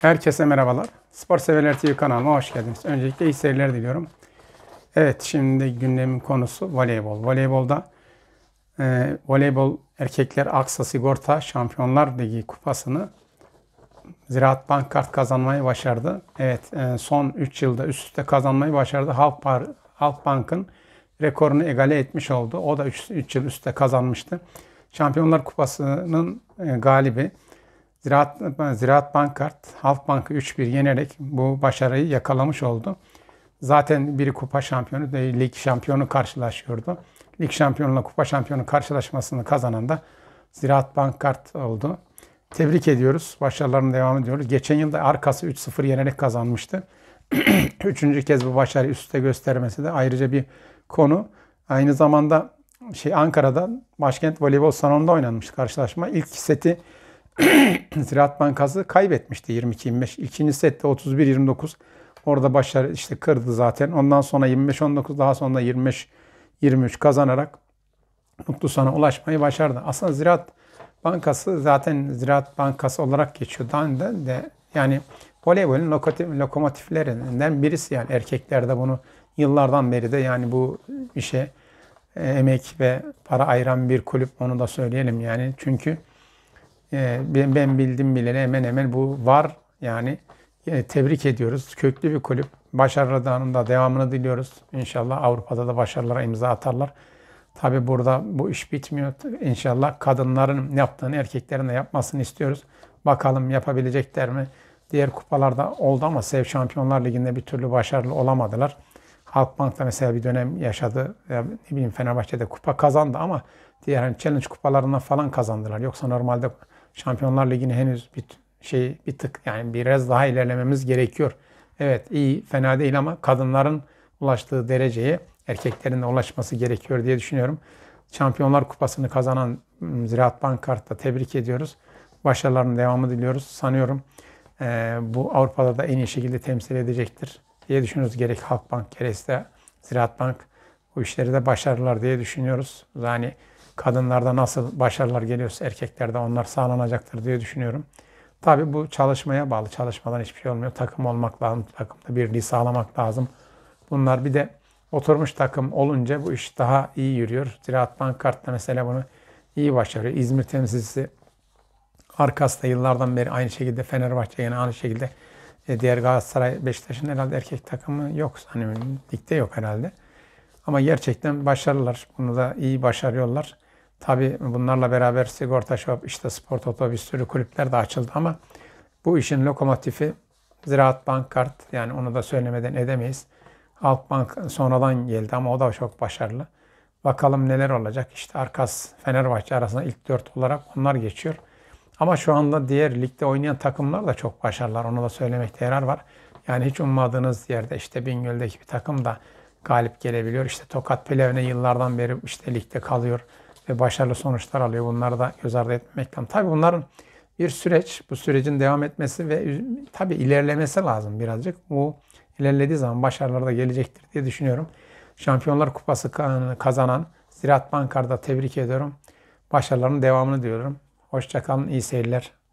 Herkese merhabalar. Spor Severler TV kanalıma hoş geldiniz. Öncelikle iyi seyirler diliyorum. Evet, şimdi gündemin konusu voleybol. Voleybol erkekler Aksa Sigorta Şampiyonlar Ligi kupasını Ziraat Bankart kazanmayı başardı. Evet, son 3 yılda üst üste kazanmayı başardı. Halkbank'ın rekorunu egale etmiş oldu. O da 3 yıl üstte kazanmıştı. Şampiyonlar Kupası'nın galibi Ziraat Bankart Halkbank'ı 3-1 yenerek bu başarıyı yakalamış oldu. Zaten biri kupa şampiyonu, lig şampiyonu karşılaşıyordu. Lig şampiyonuyla kupa şampiyonu karşılaşmasını kazanan da Ziraat Bankart oldu. Tebrik ediyoruz. Başarılarına devam ediyoruz. Geçen yılda Arkas'ı 3-0 yenerek kazanmıştı. Üçüncü kez bu başarıyı üst üste göstermesi de ayrıca bir konu. Aynı zamanda Ankara'da Başkent Voleybol Salonu'nda oynanmış karşılaşma. İlk seti Ziraat Bankası kaybetmişti 22-25. İkinci sette 31-29. Orada başarı kırdı zaten. Ondan sonra 25-19, daha sonra 25-23 kazanarak mutlu sona ulaşmayı başardı. Aslında Ziraat Bankası zaten Ziraat Bankası olarak geçiyor. Daha önce de yani voleybolun lokomotiflerinden birisi, yani erkeklerde bunu yıllardan beri de yani bu işe emek ve para ayıran bir kulüp, onu da söyleyelim yani. Çünkü ben bildim bileli hemen hemen bu var. Yani tebrik ediyoruz. Köklü bir kulüp. Başarılarının da devamını diliyoruz. İnşallah Avrupa'da da başarılara imza atarlar. Tabi burada bu iş bitmiyor. İnşallah kadınların yaptığını erkeklerin de yapmasını istiyoruz. Bakalım yapabilecekler mi? Diğer kupalarda oldu ama Sev Şampiyonlar Ligi'nde bir türlü başarılı olamadılar. Halkbank'ta mesela bir dönem yaşadı. Ne bileyim, Fenerbahçe'de kupa kazandı ama diğer hani challenge kupalarından falan kazandılar. Yoksa normalde Şampiyonlar Ligi'ni henüz bir tık, yani biraz daha ilerlememiz gerekiyor. Evet, iyi, fena değil ama kadınların ulaştığı dereceye erkeklerin de ulaşması gerekiyor diye düşünüyorum. Şampiyonlar Kupası'nı kazanan Ziraat Bankart'ta tebrik ediyoruz. Başarılarının devamı diliyoruz. Sanıyorum bu Avrupa'da da en iyi şekilde temsil edecektir diye düşünüyoruz. Gerek Halkbank gerekse Ziraat Bank bu işleri de başarılar diye düşünüyoruz. Yani kadınlarda nasıl başarılar geliyorsa erkeklerde onlar sağlanacaktır diye düşünüyorum. Tabii bu çalışmaya bağlı. Çalışmadan hiçbir şey olmuyor. Takım olmak lazım. Takımda birliği sağlamak lazım. Bunlar bir de oturmuş takım olunca bu iş daha iyi yürüyor. Ziraat Bankart'ta mesela bunu iyi başarıyor. İzmir temsilcisi Arkas'ta yıllardan beri aynı şekilde, Fenerbahçe yine aynı şekilde, diğer Galatasaray, Beşiktaş'ın herhalde erkek takımı yok. Hani ligde yok herhalde. Ama gerçekten başarılılar. Bunu da iyi başarıyorlar. Tabii bunlarla beraber Sigorta Shop, Spor Toto, bir sürü kulüpler de açıldı ama bu işin lokomotifi Ziraat Bankart, yani onu da söylemeden edemeyiz. Halkbank sonradan geldi ama o da çok başarılı. Bakalım neler olacak. Arkas, Fenerbahçe arasında ilk 4 olarak onlar geçiyor. Ama şu anda diğer ligde oynayan takımlar da çok başarılılar. Onu da söylemekte yarar var. Yani hiç ummadığınız yerde Bingöl'deki bir takım da galip gelebiliyor. Tokat Plevne yıllardan beri ligde kalıyor ve başarılı sonuçlar alıyor. Bunları da göz ardı etmemek lazım. Tabii bunların bir süreç, bu sürecin devam etmesi ve tabii ilerlemesi lazım birazcık. Bu ilerlediği zaman başarılar da gelecektir diye düşünüyorum. Şampiyonlar Kupası kazanan Ziraat Bankart'ta tebrik ediyorum. Başarılarının devamını diliyorum. Hoşça kalın, iyi seyirler.